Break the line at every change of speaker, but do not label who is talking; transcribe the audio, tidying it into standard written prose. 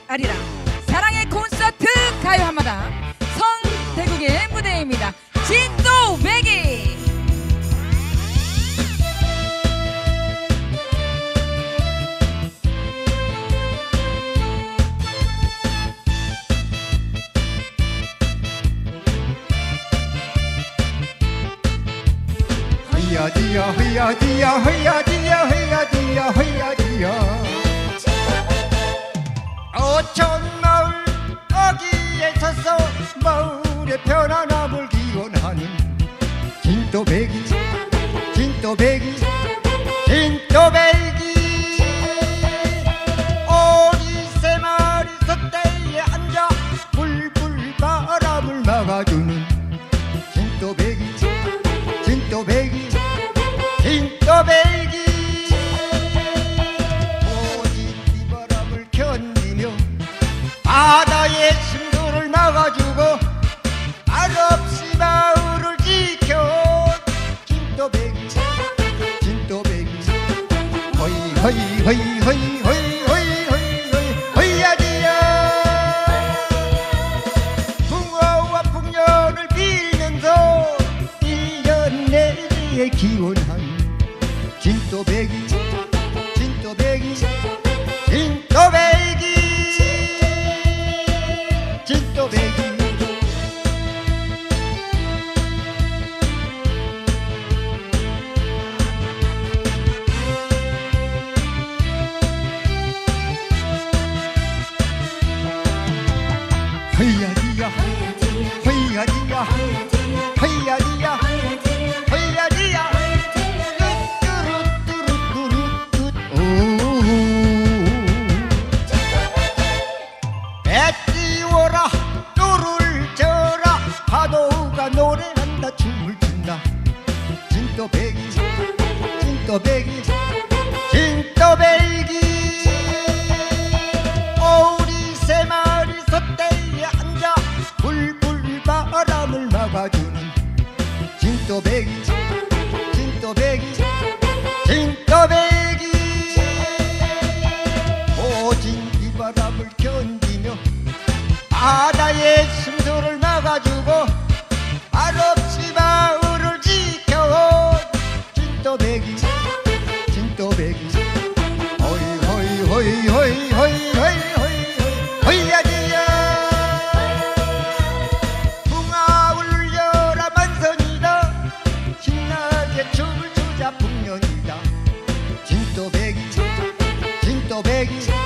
아리랑 사랑의 콘서트 가요 한마당 성대국의 무대입니다. 진또배기.
허야디야 허야디야 허야디야 허야디야 허야디야 어촌마을 어귀에 서서 마을의 편안함을 기원하는 진또배기 진또배기 진또배기 오리 세 마리 솥대에 앉아 불불 바람을 막아주는 진또배기 진또배기 진또배기 오직 비바람을 견디며 바다의 심도를 막아주고 말없이 마을을 지켜 진또배기 진또배기 허이 허이 허이 허이 허이 허이 허이 허이야지야 붕어와 풍년을 빌면서 1년 내지에 기원한 진또배기 진또배기 진또배기 진또배기 허야디야 허야디야 허야디야 허야디야 배 띄워라 노를 져라 파도가 노래한다 춤을 춘다 진또배기 진또배기 진또배기 오리 세 마리 솥대에 앉아 불불 바람을 막아주는 진또배기 진또배기 진또배기 오진 비바람을 견디며 바다의 심소를 막아주고 말없이 마을을 지켜 진또배기 진또배기 허이 허이 허이 허이 허이 허이 허이 허이야지야 붕아 울려라 만선이다 신나게 춤을 추자 풍년이다 진또배기 진또배기